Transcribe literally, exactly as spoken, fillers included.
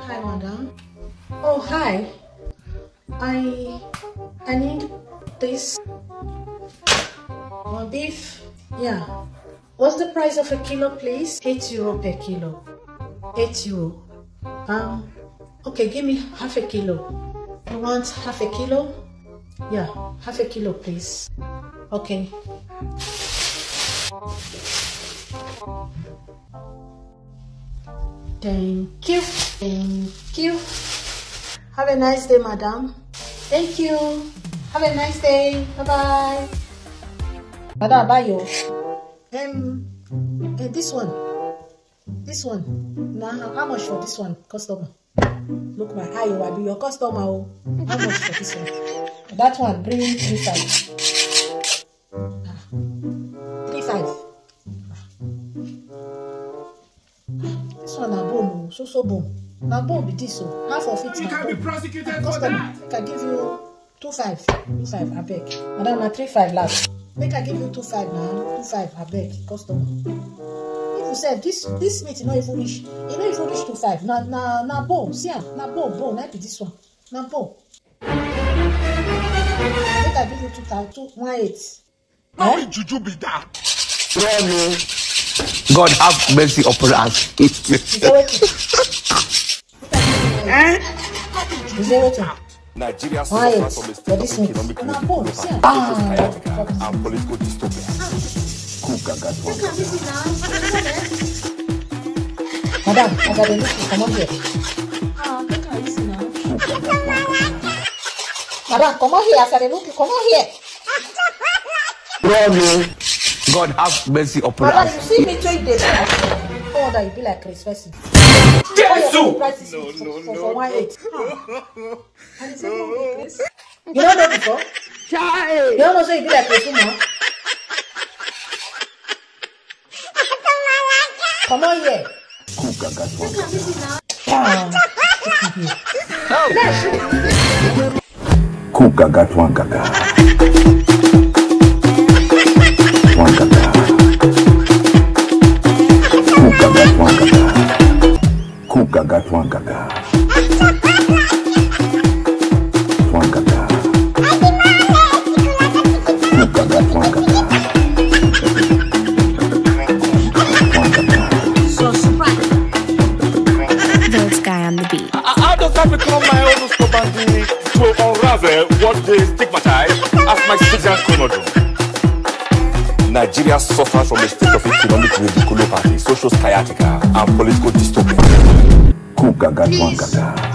Hi, madam. Oh, hi. I I need this one beef. Yeah. What's the price of a kilo, please? Eight euro per kilo. Eight euro. Um. Okay, give me half a kilo. You want half a kilo? Yeah, half a kilo, please. Okay. Thank you. Thank you. Have a nice day, madam. Thank you. Have a nice day. Bye-bye. Madam, buy you. Um, uh, this one. This one. Now, how much for this one, customer? Look, my eye, you will be your customer. Oh. How much for this one? That one, bring three five. Three five. This one, na bone, so so bone. Na bone be this, so half of it. You can be prosecuted for customer, that. make I give you two five. Two five, I beg. Madam, na three five last. Make I give you two five now. Two five, I beg, customer. If you said this, this meat, you know, if you reach, you know, if you reach two five, na na na bone. See, na bone, bone. That be this one. Na bone. Make I give you two thousand, two one eight. How will juju be that? God have mercy upon us. Eh? Is there waiting? Nigeria Why suffers it's from a for state this of meat? economic Na inequality, bone. social See, sciatica, and political dystopia. madam, I got a look. Come on here. Ah, look at this now. Madam, come on here. I said, look, come on here. God have mercy upon Madam, us. you see me trade this. Oh, that you be like Chris Person. Jesus! No, no, no. For one eight. And it's even Chris. You don't know before? You don't know so you be like Chris, man. Come on here. Look at this now. Kugaga twangaga. Twangaga. Kugaga twangaga. Kugaga twangaga. Twangaga. Kugaga twangaga. Those guy on the beat. How does that become my own property to unravel what they stigmatize as my citizen conundrum? Nigeria suffers from a state of economic radiculopathy, social sciatica, and political dystopia. Kugaga twangaga.